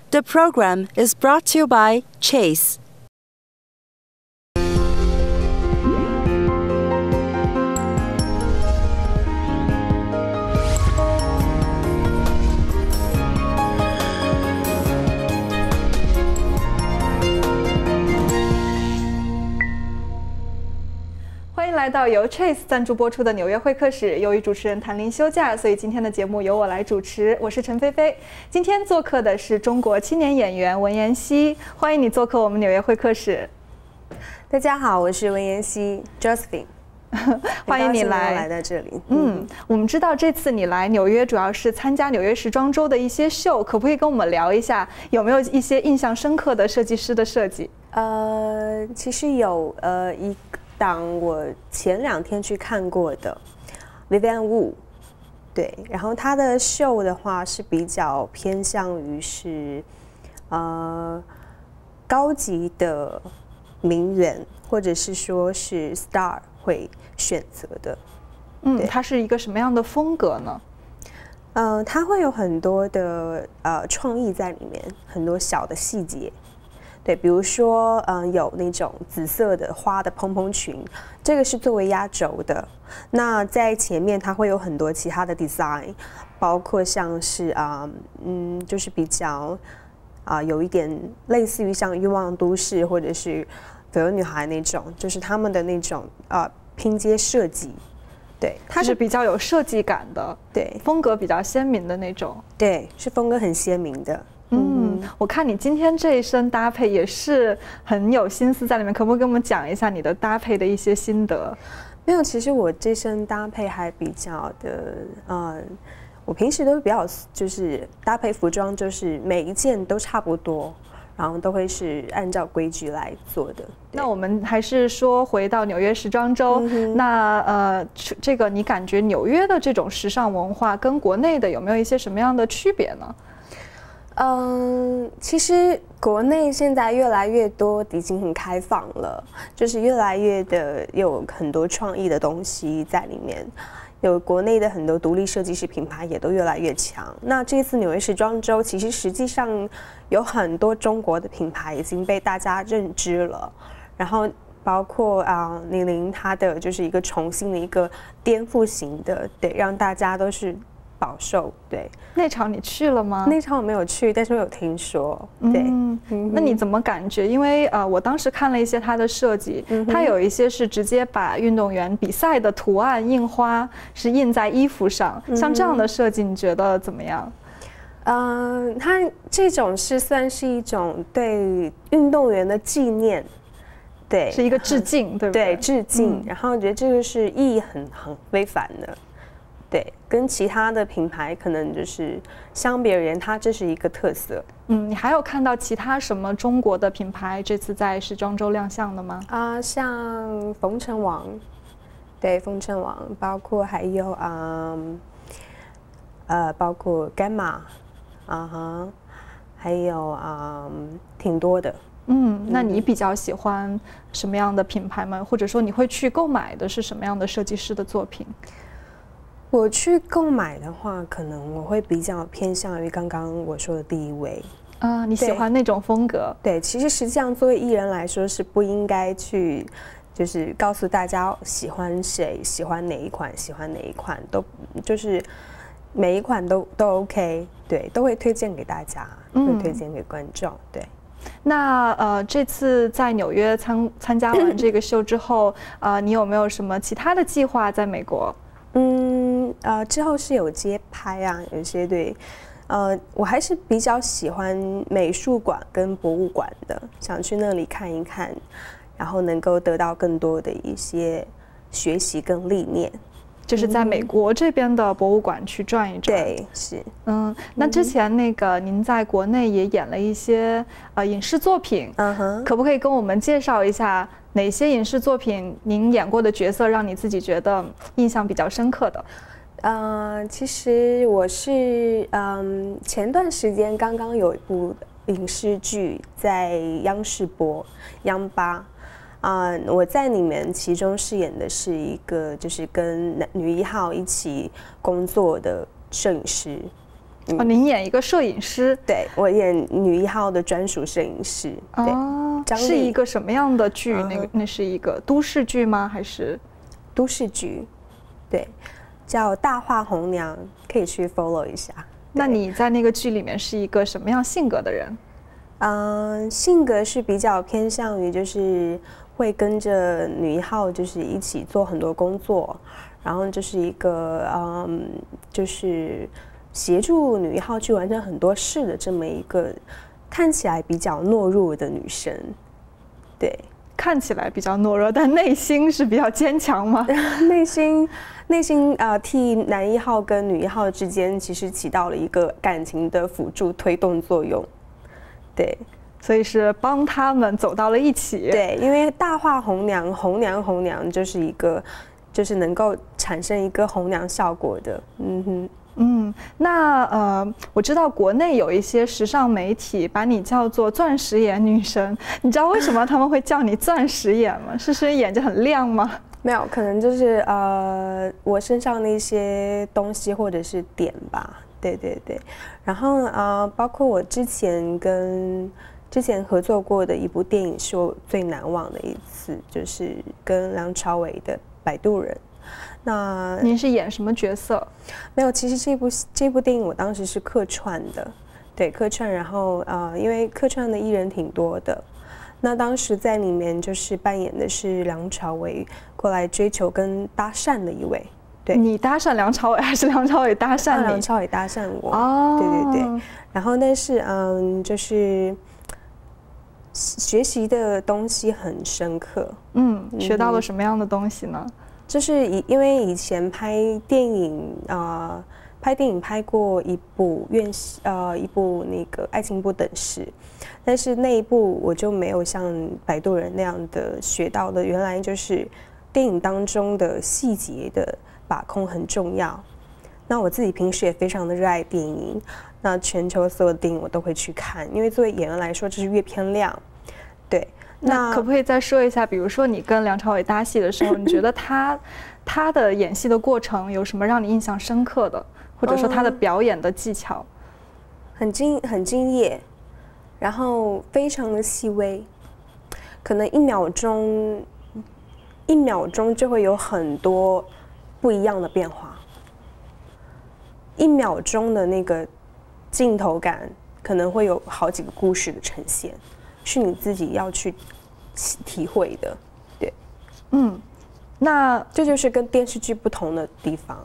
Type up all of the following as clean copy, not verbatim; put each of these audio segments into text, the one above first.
The program is brought to you by Chase. 欢迎来到由 Chase 赞助播出的纽约会客室。由于主持人谭林休假，所以今天的节目由我来主持。我是陈菲菲。今天做客的是中国青年演员文妍希，欢迎你做客我们纽约会客室。 大家好，我是文妍希 Josephine， 欢迎你来到这里。 我们知道这次你来纽约主要是参加纽约时装周的一些秀，可不可以跟我们聊一下，有没有一些印象深刻的设计师的设计？ 其实有一档我前2天去看过的 Vivienne Wu， 对，然后他的秀的话是比较偏向于是高级的名媛或者是说是 star 会选择的。 它是一个什么样的风格呢？ 它会有很多的创意在里面，很多小的细节。对，比如说，有那种紫色的花的蓬蓬裙，这个是作为压轴的。那在前面它会有很多其他的 design， 包括像是就是比较有一点类似于像《欲望都市》或者是《绯闻女孩》那种，就是他们的那种拼接设计。对， 它是比较有设计感的， 对， 风格比较鲜明的那种。 对，是风格很鲜明的。 我看你今天这一身搭配也是很有心思在里面，可不可以跟我们讲一下你的搭配的一些心得？ 没有，其实我这身搭配还比较的，我平时都比较就是搭配服装，就是每一件都差不多，然后都会是按照规矩来做的。 那我们还是说回到纽约时装周，那这个你感觉纽约的这种时尚文化跟国内的有没有一些什么样的区别呢？ 其实国内现在越来越多已经很开放了，就是越来越的有很多创意的东西在里面，有国内的很多独立设计师品牌也都越来越强。那这次纽约时装周，其实实际上有很多中国的品牌已经被大家认知了，然后包括00它的就是一个重新的一个颠覆型的，对，让大家都是饱受。对， 那场你去了吗？ 那场我没有去，但是我有听说。对， 那你怎么感觉？因为我当时看了一些它的设计，它有一些是直接把运动员比赛的图案印花是印在衣服上，像这样的设计，你觉得怎么样？ 它这种是算是一种对运动员的纪念。对， 是一个致敬，对不对？ 对，致敬。然后我觉得这个是意义很非凡的。对，跟其他的品牌可能就是相比而言，它这是一个特色。 你还有看到其他什么中国的品牌这次在时装周亮相的吗？ 像冯程王，对，冯程王，包括还有包括 Gamma， 还有挺多的。 那你比较喜欢什么样的品牌吗？或者说你会去购买的是什么样的设计师的作品？ 我去购买的话，可能我会比较偏向于刚刚我说的第一位。 你喜欢那种风格？ 对，其实实际上作为艺人来说，是不应该去就是告诉大家喜欢谁，喜欢哪一款，喜欢哪一款，都就是每一款都 OK， 对，都会推荐给大家，会推荐给观众，对。 那这次在纽约参加完这个秀之后，你有没有什么其他的计划在美国？ 之后是有街拍有些对，我还是比较喜欢美术馆跟博物馆的，想去那里看一看，然后能够得到更多的一些学习跟历练。 就是在美国这边的博物馆去转一转。 对，是。 那之前那个您在国内也演了一些影视作品，可不可以跟我们介绍一下哪些影视作品您演过的角色让你自己觉得印象比较深刻的？ 其实我是前段时间刚刚有一部影视剧在央视播，央八。我在里面其中饰演的是一个就是跟女1号一起工作的摄影师， 哦，您演一个摄影师？ 对，我演女1号的专属摄影师。 哦，是一个什么样的剧？那是一个都市剧吗？还是都市剧？对，叫《大话红娘》，可以去 follow 一下。 那你在那个剧里面是一个什么样性格的人？ 性格是比较偏向于就是会跟着女1号就是一起做很多工作，然后就是一个就是协助女1号去完成很多事的这么一个看起来比较懦弱的女生。对， 看起来比较懦弱，但内心是比较坚强吗？ 内心替男1号跟女1号之间其实起到了一个感情的辅助推动作用。对， 所以是帮他们走到了一起。 对，因为大话红娘，红娘就是一个，就是能够产生一个红娘效果的。 那我知道国内有一些时尚媒体把你叫做钻石眼女神，你知道为什么他们会叫你钻石眼吗？是因为眼睛很亮吗？ 没有，可能就是我身上那些东西或者是点吧。对。然后包括我之前合作过的一部电影是我最难忘的一次，就是跟梁朝伟的《摆渡人》。那您是演什么角色？ 没有，其实这部电影我当时是客串的，对，客串。然后因为客串的艺人挺多的，那当时在里面就是扮演的是梁朝伟过来追求跟搭讪的一位。对， 你搭讪梁朝伟还是梁朝伟搭讪你？ 梁朝伟搭讪我。 哦， 对。然后但是就是学习的东西很深刻。 学到了什么样的东西呢？ 就是因为以前拍电影拍过一部那个爱情不等式，但是那一部我就没有像摆渡人那样的学到的，原来就是电影当中的细节的把控很重要。那我自己平时也非常的热爱电影，那全球所有的电影我都会去看，因为作为演员来说这是阅片量。对， 那可不可以再说一下，比如说你跟梁朝伟搭戏的时候，你觉得他的演戏的过程有什么让你印象深刻的，或者说他的表演的技巧？ 很敬业，然后非常的细微，可能一秒钟就会有很多不一样的变化，一秒钟的那个镜头感可能会有好几个故事的呈现，是你自己要去体会的。对， 那这就是跟电视剧不同的地方。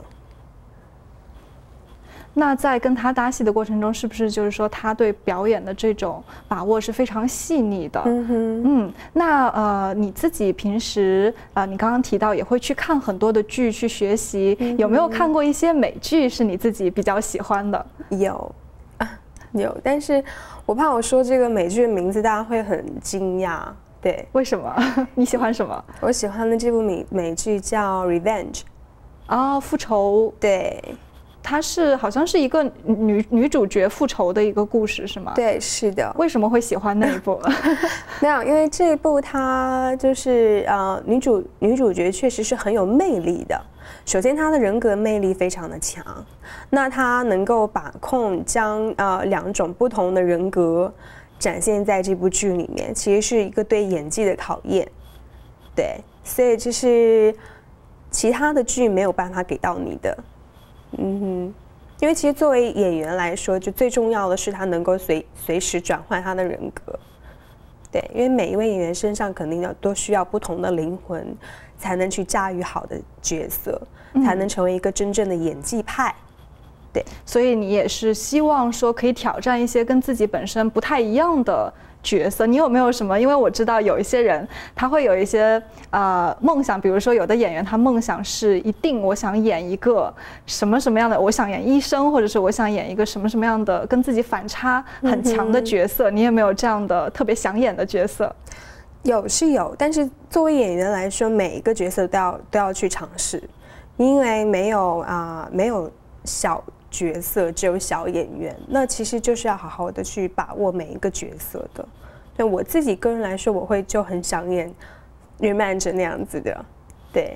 那在跟他搭戏的过程中，是不是就是说他对表演的这种把握是非常细腻的？那你自己平时你刚刚提到也会去看很多的剧去学习，有没有看过一些美剧是你自己比较喜欢的？ 有，但是我怕我说这个美剧的名字大家会很惊讶。对， 为什么？你喜欢什么？ 我喜欢的这部美剧叫《Revenge》。 复仇。 对。 它是好像是一个女主角复仇的一个故事，是吗？ 对，是的。 为什么会喜欢那一部？ 没有，因为这一部它就是女主角确实是很有魅力的。首先，她的人格魅力非常的强，那她能够把控将两种不同的人格展现在这部剧里面，其实是一个对演技的考验。对，所以这是其他的剧没有办法给到你的。因为其实作为演员来说，就最重要的是他能够随时转换他的人格。对，因为每一位演员身上肯定都需要不同的灵魂，才能去驾驭好的角色，才能成为一个真正的演技派。对， 所以你也是希望说可以挑战一些跟自己本身不太一样的角色。你有没有什么？因为我知道有一些人他会有一些梦想，比如说有的演员他梦想是一定我想演一个什么什么样的，我想演医生，或者是我想演一个什么什么样的跟自己反差很强的角色。你有没有这样的特别想演的角色？ 有，但是作为演员来说，每一个角色都要去尝试，因为没有小角色，只有小演员。那其实就是要好好的去把握每一个角色的。对我自己个人来说，我会就很想演Revenge那样子的。对，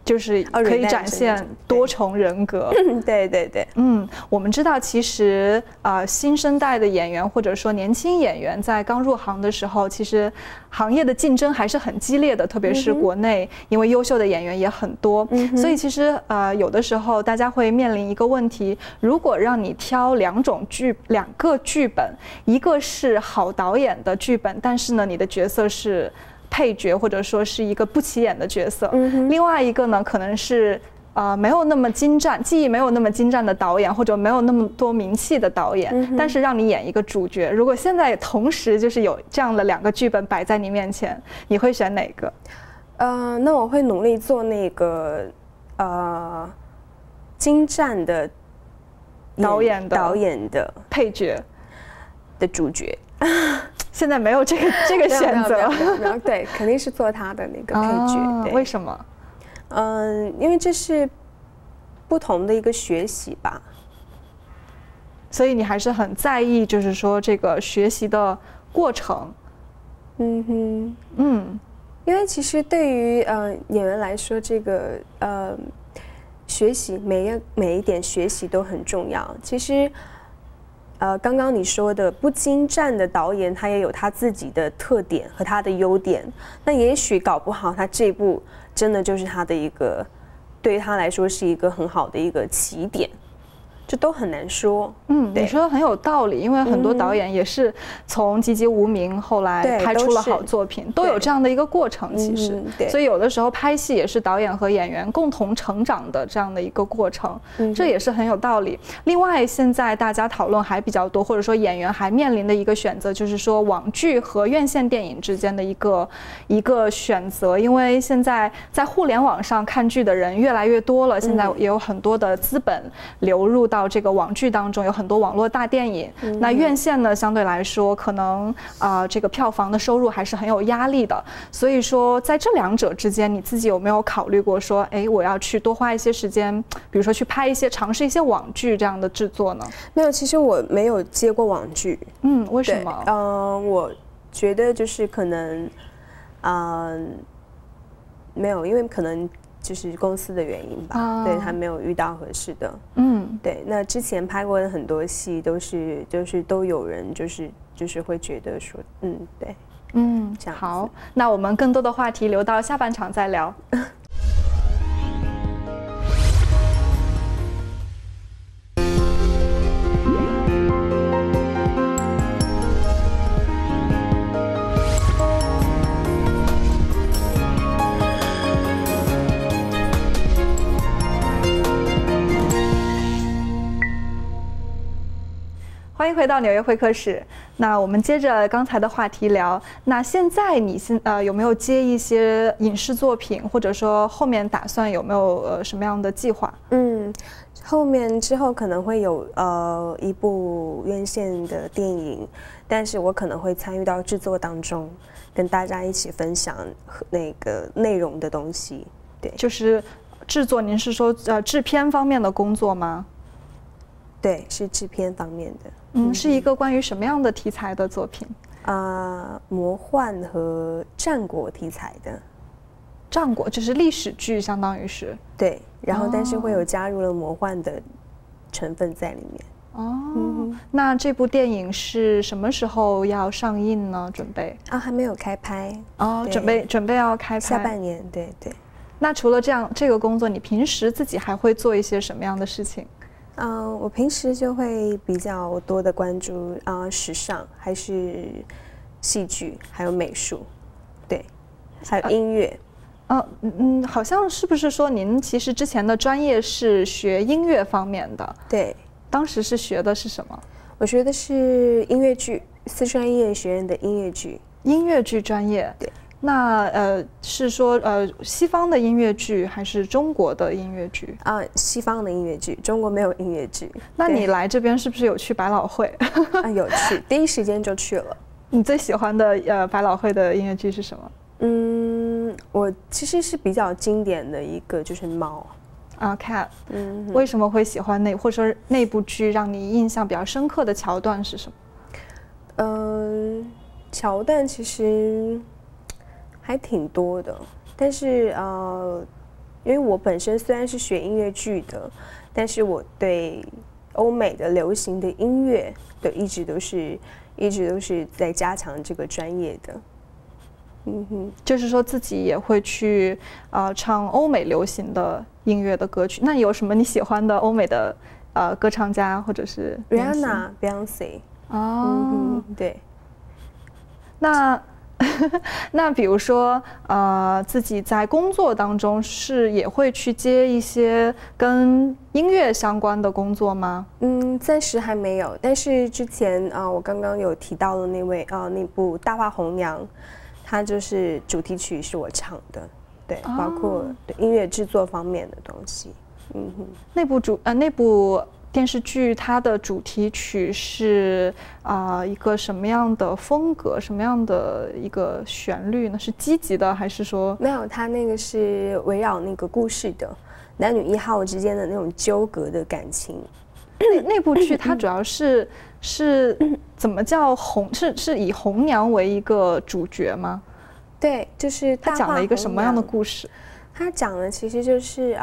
就是可以展现多重人格。 对对对， 我们知道，其实新生代的演员或者说年轻演员在刚入行的时候，其实行业的竞争还是很激烈的，特别是国内，因为优秀的演员也很多，所以其实有的时候大家会面临一个问题：如果让你挑两个剧本，一个是好导演的剧本，但是呢，你的角色是配角或者说是一个不起眼的角色，另外一个呢可能是没有那么精湛，技艺没有那么精湛的导演，或者没有那么多名气的导演，但是让你演一个主角。如果现在同时就是有这样的两个剧本摆在你面前，你会选哪个？ 那我会努力做那个精湛的导演的配角的主角。 现在没有这个选择， 对，肯定是做他的那个配角。 为什么？ 因为这是不同的一个学习吧。 所以你还是很在意，就是说这个学习的过程。 因为其实对于演员来说，这个学习每一点学习都很重要。其实。刚刚你说的不精湛的导演，他也有他自己的特点和他的优点。那也许搞不好，他这部真的就是他的一个，对于他来说是一个很好的一个起点。这都很难说。 你说的很有道理，因为很多导演也是从籍籍无名，后来拍出了好作品，都有这样的一个过程。其实，所以有的时候拍戏也是导演和演员共同成长的这样的一个过程，这也是很有道理。另外，现在大家讨论还比较多，或者说演员还面临的一个选择，就是说网剧和院线电影之间的一个选择，因为现在在互联网上看剧的人越来越多了，现在也有很多的资本流入到这个网剧当中，有很多网络大电影。那院线呢，相对来说可能这个票房的收入还是很有压力的。所以说，在这两者之间，你自己有没有考虑过说，我要去多花一些时间，比如说去尝试一些网剧这样的制作呢？ 没有，其实我没有接过网剧。 为什么？ 我觉得就是可能，没有，因为可能。就是公司的原因吧，对，还没有遇到合适的。对，那之前拍过的很多戏都有人就是会觉得说，对，这样。 好，那我们更多的话题留到下半场再聊。欢迎回到纽约会客室。那我们接着刚才的话题聊。那现在你有没有接一些影视作品，或者说后面打算有没有什么样的计划？ 后面之后可能会有一部院线的电影，但是我可能会参与到制作当中，跟大家一起分享那个内容的东西。对， 就是制作，您是说制片方面的工作吗？ 对，是制片方面的。 是一个关于什么样的题材的作品？ 魔幻和战国题材的。 战国就是历史剧，相当于是。 对，然后但是会有加入了魔幻的成分在里面。 那这部电影是什么时候要上映呢？准备？ 还没有开拍。 准备要开拍。 下半年，对。 那除了这个工作，你平时自己还会做一些什么样的事情？ 我平时就会比较多的关注时尚，还是戏剧，还有美术，对，还有音乐。 好像是不是说您其实之前的专业是学音乐方面的？ 对， 当时是学的是什么？ 我学的是音乐剧，四川音乐学院的音乐剧。 音乐剧专业。 对。 那是说西方的音乐剧还是中国的音乐剧？ 西方的音乐剧，中国没有音乐剧。 那你来这边是不是有去百老汇？ 有去，第一时间就去了。 你最喜欢的百老汇的音乐剧是什么？ 我其实是比较经典的一个，就是猫。 Cat。为什么会喜欢或者说那部剧让你印象比较深刻的桥段是什么？ 桥段其实还挺多的，但是因为我本身虽然是学音乐剧的，但是我对欧美的流行的音乐，对，一直都是在加强这个专业的。 就是说自己也会去唱欧美流行的音乐的歌曲。那有什么你喜欢的欧美的歌唱家或者是 Rihanna、Beyonce？ 对。 那比如说自己在工作当中是也会去接一些跟音乐相关的工作吗？ 暂时还没有。但是之前我刚刚有提到的那部《大话红娘》。它就是主题曲是我唱的，对，包括对音乐制作方面的东西。 那部电视剧它的主题曲是一个什么样的风格，什么样的一个旋律呢？是积极的还是说？没有，它那个是围绕那个故事的男女一号之间的那种纠葛的感情。 那部剧它主要是怎么叫是以红娘为一个主角吗？ 对，就是它讲了一个什么样的故事？ 它讲的其实就是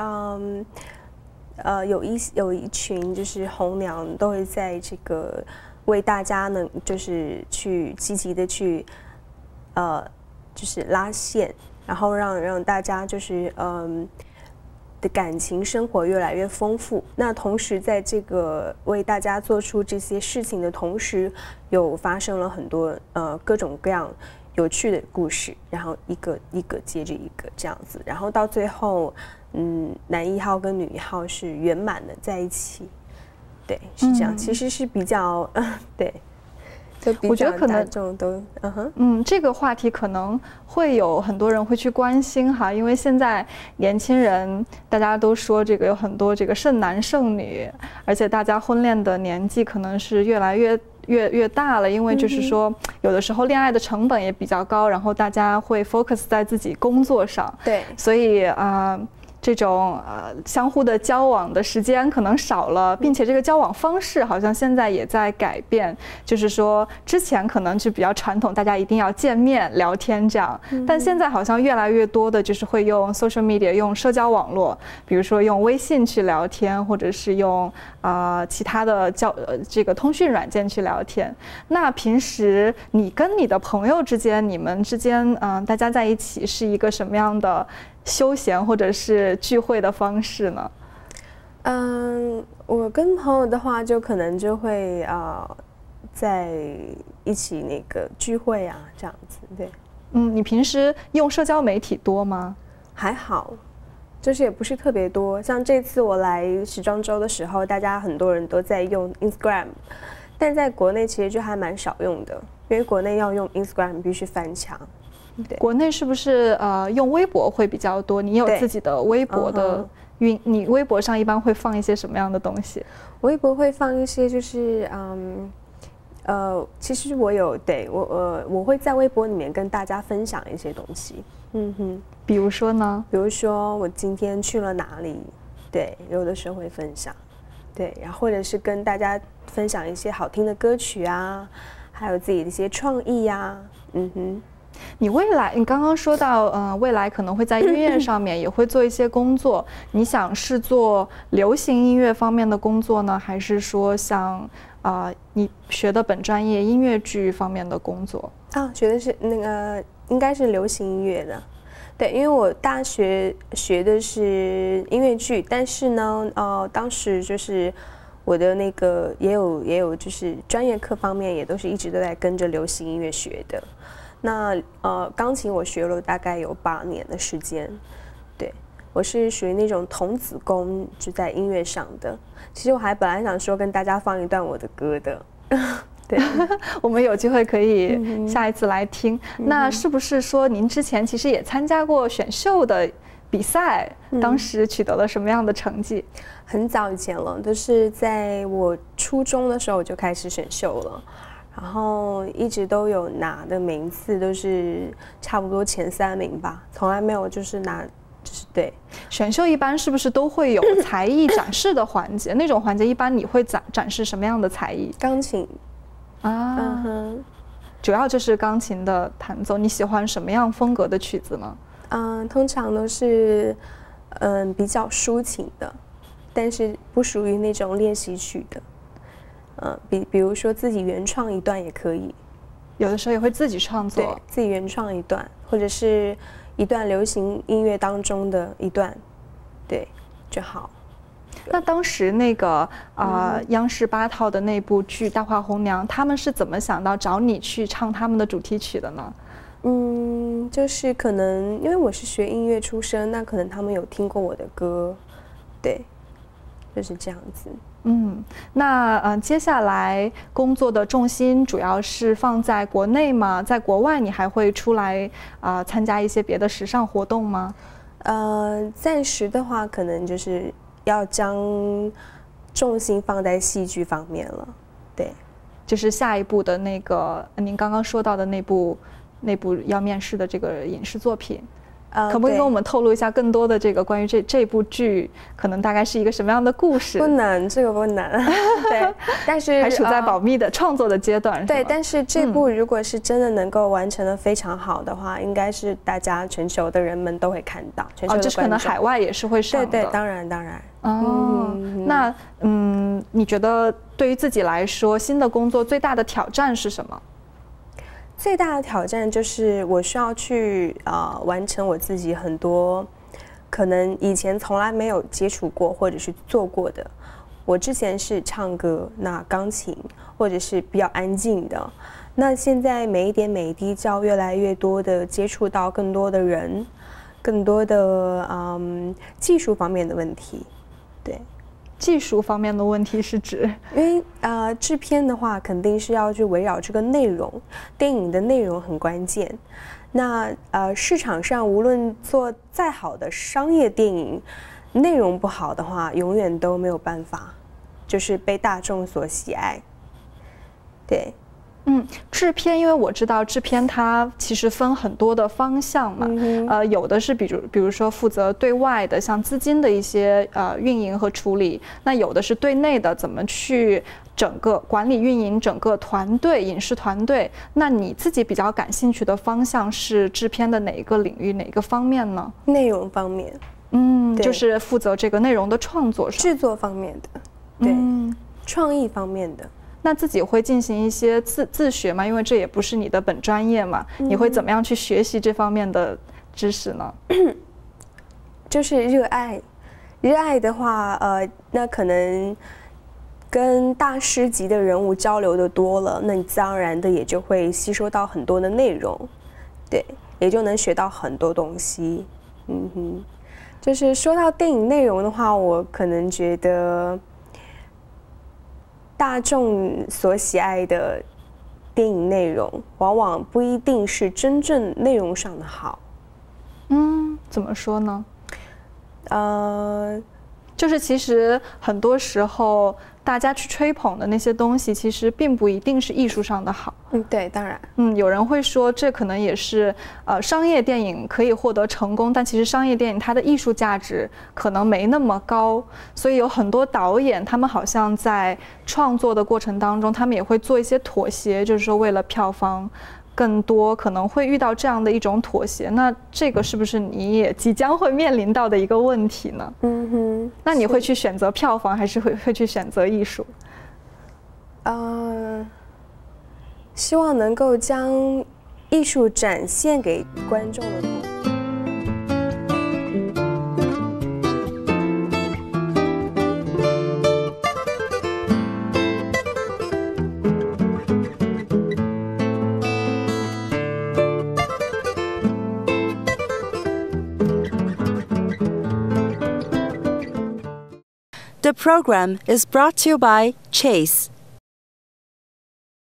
有一群就是红娘都会在这个为大家呢就是去积极的去就是拉线，然后让大家就是的感情生活越来越丰富。那同时在这个为大家做出这些事情的同时，又发生了很多各种各样有趣的故事，然后一个一个接着一个这样子，然后到最后男一号跟女一号是圆满的在一起。对，是这样。其实是比较对， 我觉得可能这个话题可能会有很多人会去关心哈，因为现在年轻人大家都说这个有很多这个剩男剩女，而且大家婚恋的年纪可能是越来越大了，因为就是说有的时候恋爱的成本也比较高，然后大家会 focus 在自己工作上， 对， 所以这种相互的交往的时间可能少了，并且这个交往方式好像现在也在改变。就是说之前可能就比较传统，大家一定要见面聊天这样，但现在好像越来越多的就是会用 social media， 用社交网络，比如说用微信去聊天，或者是用其他的这个通讯软件去聊天。那平时你跟你的朋友之间，你们之间大家在一起是一个什么样的休闲或者是聚会的方式呢？ 我跟朋友的话，就可能就会在一起那个聚会啊，这样子。对， 你平时用社交媒体多吗？ 还好，就是也不是特别多。像这次我来时装周的时候，大家很多人都在用 Instagram， 但在国内其实就还蛮少用的，因为国内要用 Instagram 必须翻墙。 国内是不是用微博会比较多？你有自己的微博的你微博上一般会放一些什么样的东西？ 微博会放一些就是其实我会在微博里面跟大家分享一些东西。 比如说呢？ 比如说我今天去了哪里，对，有的时候会分享，对，然后或者是跟大家分享一些好听的歌曲啊，还有自己的一些创意呀。 你刚刚说到未来可能会在音乐上面也会做一些工作，你想是做流行音乐方面的工作呢，还是说像你学的本专业音乐剧方面的工作？ 学的是那个应该是流行音乐的。对，因为我大学学的是音乐剧，但是呢当时就是我的那个也有就是专业课方面也都是一直都在跟着流行音乐学的。那钢琴我学了大概有8年的时间。对，我是属于那种童子功就在音乐上的。其实我还本来想说跟大家放一段我的歌的。对， 我们有机会可以下一次来听。那是不是说您之前其实也参加过选秀的比赛，当时取得了什么样的成绩？ 很早以前了，就是在我初中的时候我就开始选秀了。然后一直都有拿的名次都是差不多前3名吧，从来没有就是对。 选秀一般是不是都会有才艺展示的环节？那种环节一般你会展示什么样的才艺？ 钢琴啊， 主要就是钢琴的弹奏。你喜欢什么样风格的曲子呢？ 通常都是比较抒情的，但是不属于那种练习曲的。比如说自己原创一段也可以， 有的时候也会自己创作， 对，自己原创一段，或者是一段流行音乐当中的一段，对就好。 那当时那个央视8套的那部剧《大话红娘》，他们是怎么想到找你去唱他们的主题曲的呢？ 就是可能因为我是学音乐出身，那可能他们有听过我的歌，对，就是这样子。 那接下来工作的重心主要是放在国内吗？在国外你还会出来参加一些别的时尚活动吗？ 暂时的话，可能就是要将重心放在戏剧方面了，对， 就是下一部的那个您刚刚说到的那部要面试的这个影视作品。可不可以跟我们透露一下更多的这个关于这部剧可能大概是一个什么样的故事？ 不能，这个不能。对，但是还处在保密的创作的阶段。 对，但是这部如果是真的能够完成的非常好的话，应该是大家全球的人们都会看到。全球的观众， 就是可能海外也是会上的。 对，当然。 那你觉得对于自己来说，新的工作最大的挑战是什么？ 最大的挑战就是我需要去完成我自己很多可能以前从来没有接触过或者是做过的。我之前是唱歌，那钢琴或者是比较安静的，那现在每一点每一滴就要越来越多的接触到更多的人，更多的技术方面的问题。对， 技术方面的问题是指， 因为制片的话肯定是要去围绕这个内容，电影的内容很关键。那市场上无论做再好的商业电影，内容不好的话，永远都没有办法，就是被大众所喜爱。对。 制片，因为我知道制片它其实分很多的方向嘛，有的是比如说负责对外的，像资金的一些运营和处理，那有的是对内的，怎么去整个管理运营整个团队，影视团队。那你自己比较感兴趣的方向是制片的哪一个领域，哪一个方面呢？ 内容方面， 就是负责这个内容的创作上， 制作方面的，对，创意方面的。 那自己会进行一些自学吗？因为这也不是你的本专业嘛，你会怎么样去学习这方面的知识呢？ 就是热爱，热爱的话，那可能跟大师级的人物交流的多了，那你自然而然的也就会吸收到很多的内容，对，也就能学到很多东西。就是说到电影内容的话，我可能觉得大众所喜爱的电影内容，往往不一定是真正内容上的好。 怎么说呢？就是其实很多时候大家去吹捧的那些东西，其实并不一定是艺术上的好。 对，当然。 有人会说，这可能也是商业电影可以获得成功，但其实商业电影它的艺术价值可能没那么高，所以有很多导演他们好像在创作的过程当中，他们也会做一些妥协，就是说为了票房更多，可能会遇到这样的一种妥协。那这个是不是你也即将会面临到的一个问题呢？那你会去选择票房，还是会去选择艺术？ 希望能够将艺术展现给观众的同时。 The program is brought to you by Chase.